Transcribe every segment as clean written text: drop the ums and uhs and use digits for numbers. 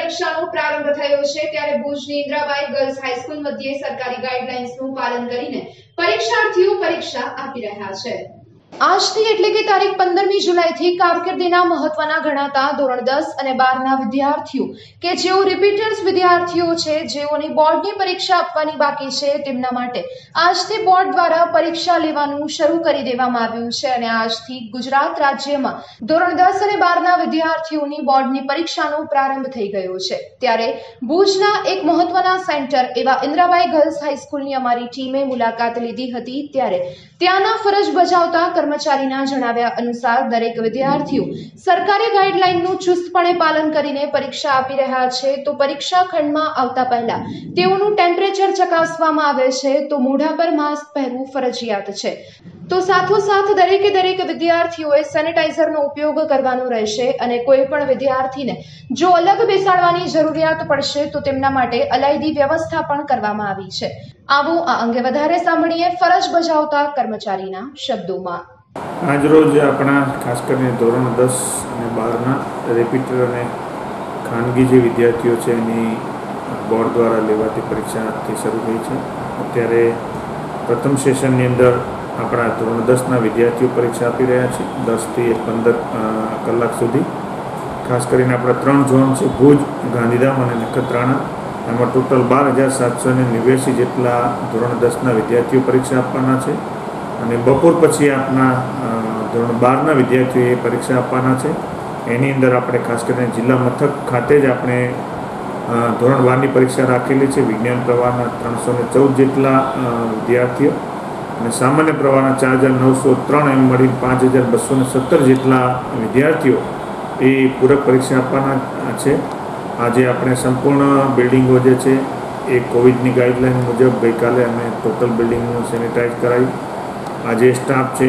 પરીક્ષાનો પ્રારંભ થયો છે ત્યારે ભુજની ઇન્દ્રાબાઈ ગર્લ્સ હાઈસ્કૂલ મધ્યે સરકારી ગાઈડલાઈન્સનું પાલન કરીને પરીક્ષાર્થીઓ પરીક્ષા આપી રહ્યા છે। આજથી એટલે કે તારીખ 15મી જુલાઈથી કારકિર્દીના મહત્વના ગણાતા ધોરણ 10 અને 12ના વિદ્યાર્થીઓ કે જેઓ રિપીટર્સ વિદ્યાર્થીઓ છે, જેઓની બોર્ડની પરીક્ષા આપવાની બાકી છે, તેમના માટે આજથી બોર્ડ દ્વારા પરીક્ષા લેવાનું શરૂ કરી દેવામાં આવ્યું છે અને આજથી ગુજરાત રાજ્યમાં ધોરણ 10 અને 12ના વિદ્યાર્થીઓની બોર્ડની પરીક્ષાનો પ્રારંભ થઈ ગયો છે। ત્યારે ભુજના એક મહત્વના સેન્ટર એવા ઇન્દ્રાબાઈ ગર્લ્સ હાઈસ્કૂલની અમારી ટીમે મુલાકાત લીધી હતી ત્યારે ત્યાંના ફરજ બજાવતા કર્મચારીના જણાવ્યા અનુસાર દરેક વિદ્યાર્થીઓ સરકારી ગાઈડલાઈનનું ચુસ્તપણે પાલન કરીને પરીક્ષા આપી રહ્યા છે। તો પરીક્ષા ખંડમાં આવતા પહેલા તેઓનું ટેમ્પરેચર ચકાસવામાં આવે છે, તો મોઢા પર માસ્ક પહેરવું ફરજિયાત છે। તો સાથોસાથ દરેક વિદ્યાર્થીઓએ સેનેટાઈઝરનો ઉપયોગ કરવાનો રહેશે અને કોઈ પણ વિદ્યાર્થીને જો અલગ બેસાડવાની જરૂરિયાત પડશે તો તેમના માટે અલાયદી વ્યવસ્થા પણ કરવામાં આવી છે। આવો આ અંગે વધારે સાંભળીએ ફરજ બજાવતા કર્મચારીના શબ્દોમાં। આજરોજ આપણા ખાસ કરીને ધોરણ 10 અને 12ના રિપીટર અને ખાનગી જે વિદ્યાર્થીઓ છે એની બોર્ડ દ્વારા લેવાતી પરીક્ષાથી શરૂ થઈ છે। અત્યારે પ્રથમ સેશનની અંદર આપણા ધોરણ 10ના વિદ્યાર્થીઓ પરીક્ષા આપી રહ્યા છે 10 થી 15 કલાક સુધી। ખાસ કરીને આપણા 3 ઝોન છે, ભુજ, ગાંધીધામ અને નખત્રાણા। એમાં ટોટલ 12,789 જેટલા ધોરણ 10ના વિદ્યાર્થીઓ પરીક્ષા આપવાના છે અને બપોર પછી આપણા ધોરણ 12ના વિદ્યાર્થીઓએ પરીક્ષા આપવાના છે। એની અંદર આપણે ખાસ કરીને જિલ્લા મથક ખાતે જ આપણે ધોરણ 12ની પરીક્ષા રાખેલી છે। વિજ્ઞાન પ્રવાહના 314 જેટલા વિદ્યાર્થીઓ અને સામાન્ય પ્રવાહના 4,903 એમ મળી 5,217 જેટલા વિદ્યાર્થીઓ એ પૂરક પરીક્ષા આપવાના છે। આજે આપણે સંપૂર્ણ બિલ્ડિંગો જે છે એ કોવિડની ગાઈડલાઈન મુજબ ગઈકાલે અમે ટોટલ બિલ્ડિંગનું સેનિટાઈઝ કરાવી। આજે સ્ટાફ છે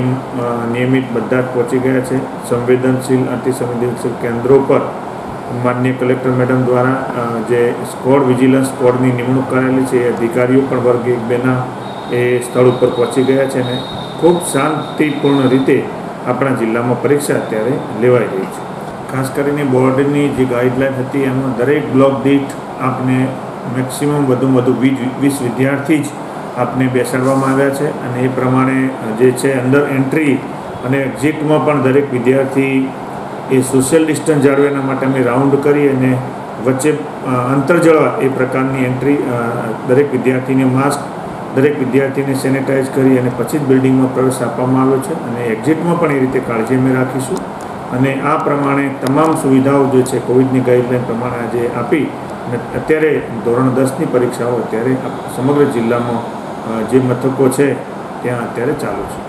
નિયમિત બધા જ પહોંચી ગયા છે। સંવેદનશીલ અતિસંવેદનશીલ કેન્દ્રો પર માનનીય કલેક્ટર મેડમ દ્વારા જે સ્કોડ વિજિલન્સ સ્કોડની નિમણૂક કરેલી છે એ અધિકારીઓ પણ વર્ગ 1-2ના એ સ્થળ ઉપર પહોંચી ગયા છે અને ખૂબ શાંતિપૂર્ણ રીતે આપણા જિલ્લામાં પરીક્ષા અત્યારે લેવાઈ રહી છે। ખાસ કરીને બોર્ડની જે ગાઈડલાઈન હતી એમાં દરેક બ્લોક દીઠ આપને મેક્સિમમ વધુમાં વધુ 20 વિદ્યાર્થી જ આપને બેસાડવામાં આવ્યા છે અને એ પ્રમાણે જે છે અંદર એન્ટ્રી અને એક્ઝિટમાં પણ દરેક વિદ્યાર્થી એ સોશિયલ ડિસ્ટન્સ જાળવે એના માટે અમે રાઉન્ડ કરી અને વચ્ચે અંતર જળવા એ પ્રકારની એન્ટ્રી દરેક વિદ્યાર્થીને માસ્ક, દરેક વિદ્યાર્થીને સેનેટાઈઝ કરી અને પછી જ બિલ્ડિંગમાં પ્રવેશ આપવામાં આવ્યો છે અને એક્ઝિટમાં પણ એ રીતે કાળજી અમે રાખીશું અને આ પ્રમાણે તમામ સુવિધાઓ જે છે કોવિડની ગાઈડલાઈન પ્રમાણે આજે આપી અને અત્યારે ધોરણ 10ની પરીક્ષાઓ અત્યારે સમગ્ર જિલ્લામાં જે મથકો છે ત્યાં અત્યારે ચાલુ છે।